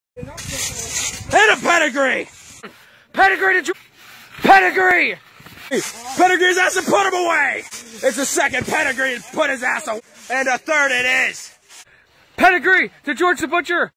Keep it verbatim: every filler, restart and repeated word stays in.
Hit a pedigree! Pedigree to Pedigree! Pedigrees ass and put him away! It's the second pedigree and put his ass away. And a third it is. Pedigree to George the Butcher!